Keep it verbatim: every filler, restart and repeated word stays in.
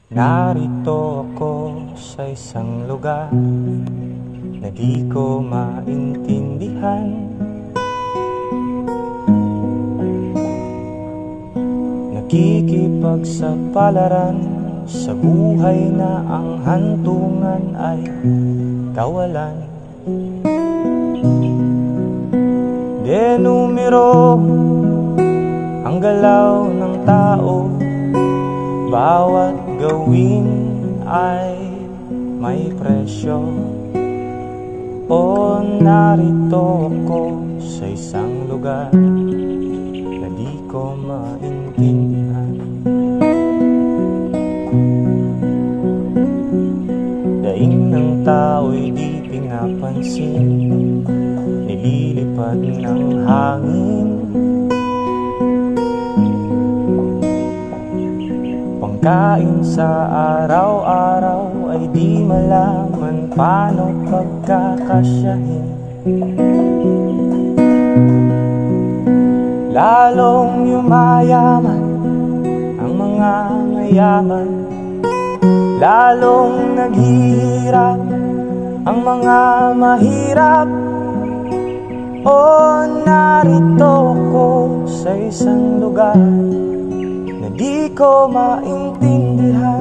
Narito ako sa isang lugar na di ko maintindihan. Nakikipagsapalaran sa buhay na ang hantungan ay kawalan. Denumero ang galaw ng tao, bawat gawin ay may presyo. O narito ako sa isang lugar na di ko maintindihan. Daing ng tao'y di pinapansin, nililipad ng hangin. Pangkain sa araw-araw ay di malaman paano pagkakasyahin. Lalong yumayaman ang mga mayaman, lalong naghihirap ang mga mahirap. O narito ko sa isang lugar na di ko maintindihan.